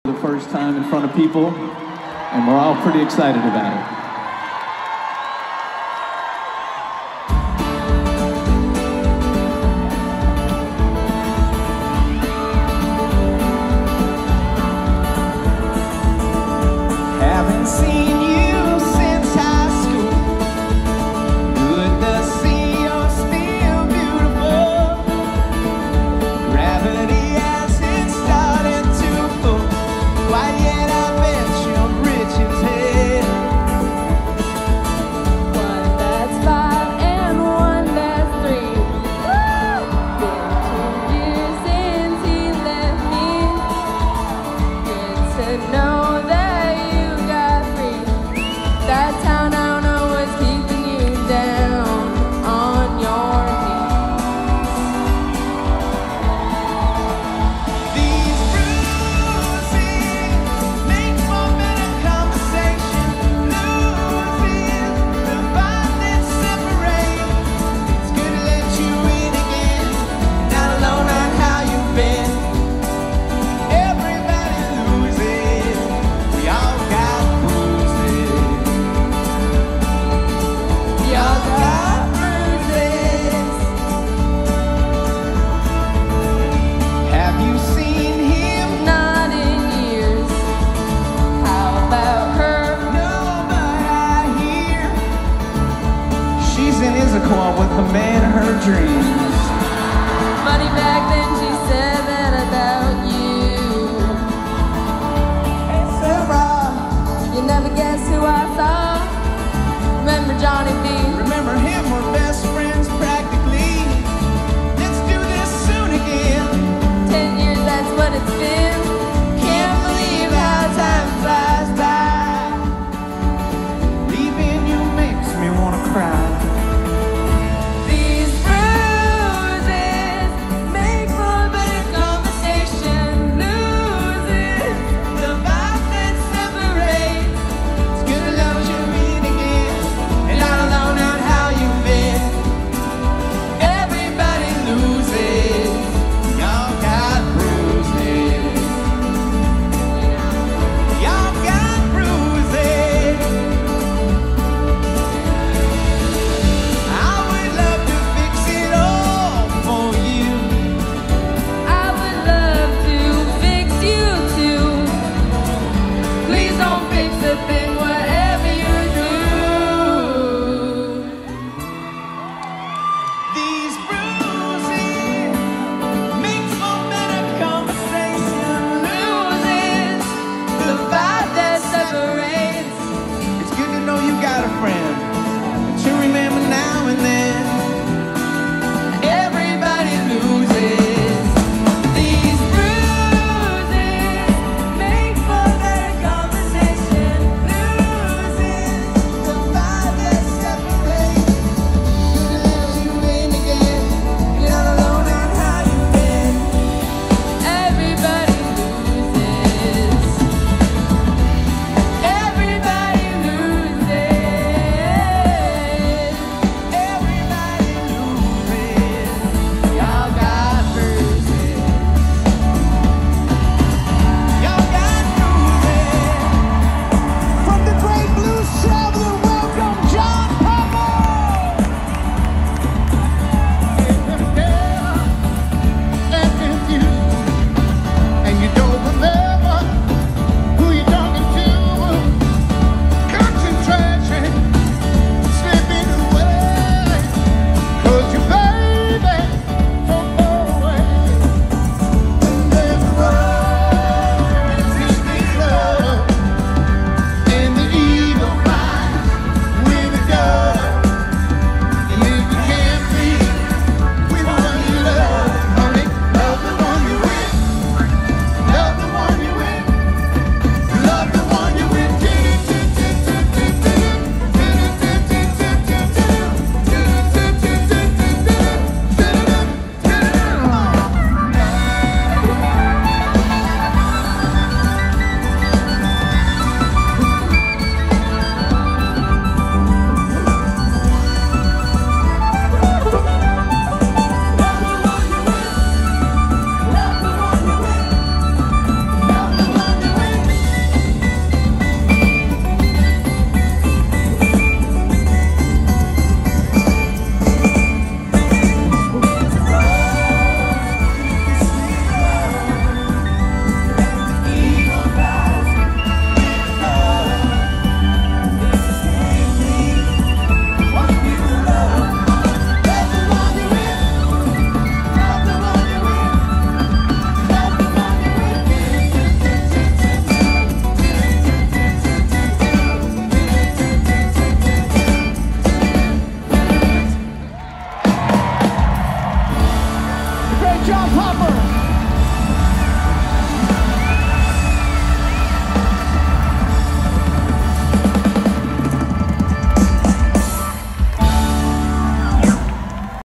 the first time in front of people, and we're all pretty excited about it. Haven't seen you since high school. Good to see you're still beautiful. Gravity hasn't started to pull quite yet. I bet you're rich as hell. One that's 5 and one that's 3. Been 2 years since he left me. Good to know that you got free. That town I know was keeping you down on your knees. These bruises make for better conversation. Losing the bond that separates. It's good to let you in again. Not alone on how you've been. Everybody loses. John Popper.